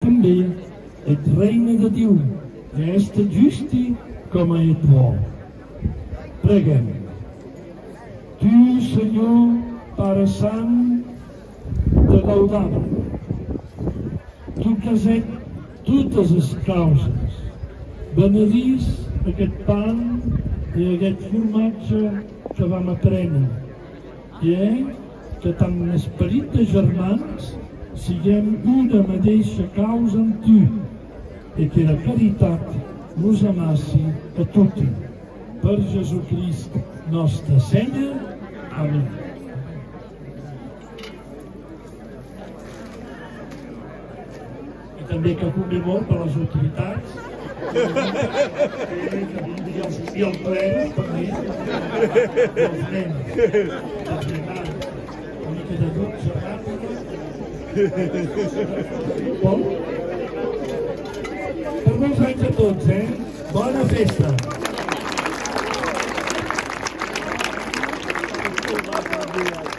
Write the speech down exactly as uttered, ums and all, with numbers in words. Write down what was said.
també et reina de Déu, és tan justi com et bo. Preguem. Tu, Senyor, Pare Sant, te laudam. Tu que has fet totes les causes, benedís aquest pan i aquest formatge que vam aprendre, i que tant l'esperit de germans siguem una mateixa causa amb tu, i que la caritat nos amassi a tutti. Per Jesucrist nostre Senyor. Amén. I també que commemor per les autoritats i el clero també, i els nens, els gegants, una mica de dutxa ràpida. Pol? Per molts anys a tots, eh? Bona festa!